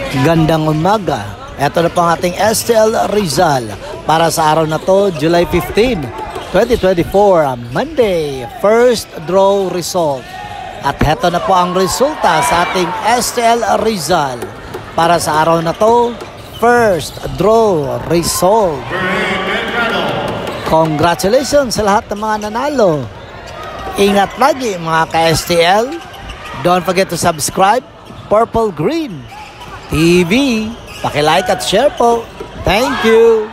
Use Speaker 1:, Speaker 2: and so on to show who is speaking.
Speaker 1: Gandang umaga. Ito na po ang ating STL Rizal para sa araw na to, July 15, 2024, Monday, first draw result. At heto na po ang resulta sa ating STL Rizal para sa araw na to, first draw result. Congratulations sa lahat ng mga nanalo. Ingat lagi mga ka-STL. Don't forget to subscribe, Purple Green TV. Paki-like at share po. Thank you.